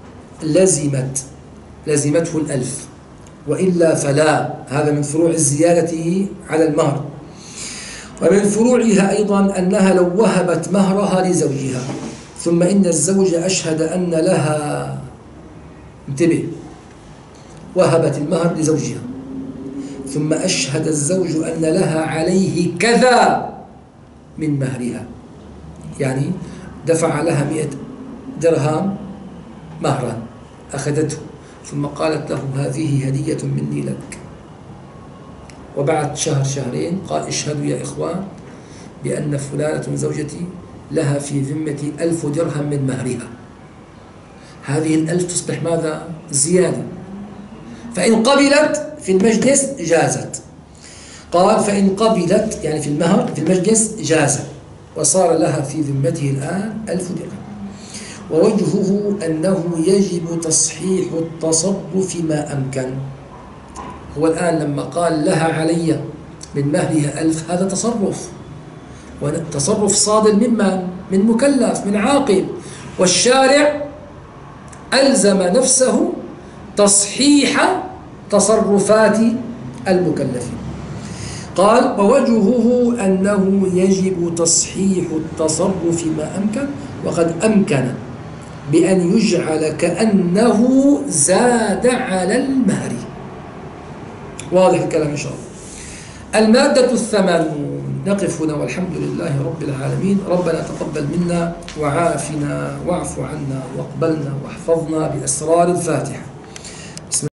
لزمته 1000، وإلا فلا. هذا من فروع الزيادة على المهر. ومن فروعها أيضا أنها لو وهبت مهرها لزوجها ثم إن الزوج أشهد أن لها، انتبه، وهبت المهر لزوجها ثم أشهد الزوج أن لها عليه كذا من مهرها، يعني دفع لها 100 درهم مهرا أخذته ثم قالت له هذه هدية مني لك، وبعد شهر شهرين قال اشهدوا يا إخوان بأن فلانة زوجتي لها في ذمتي 1000 درهم من مهرها، هذه 1000 تصبح ماذا؟ زيادة. فإن قبلت في المجلس جازت، قال فإن قبلت يعني في المهر في المجلس جاز، وصار لها في ذمته الآن 1000 درهم. ووجهه أنه يجب تصحيح التصرف ما أمكن. هو الآن لما قال لها علي من مهرها 1000 هذا تصرف، وتصرف صادر ممن؟ من مكلف، من عاقل، والشارع ألزم نفسه تصحيح تصرفات المكلفين. قال ووجهه أنه يجب تصحيح التصرف ما أمكن، وقد أمكن بأن يجعل كأنه زاد على المهر. واضح الكلام إن شاء الله. المادة 80. نقف هنا والحمد لله رب العالمين. ربنا تقبل منا وعافنا واعف عنا واقبلنا واحفظنا بأسرار الفاتحة.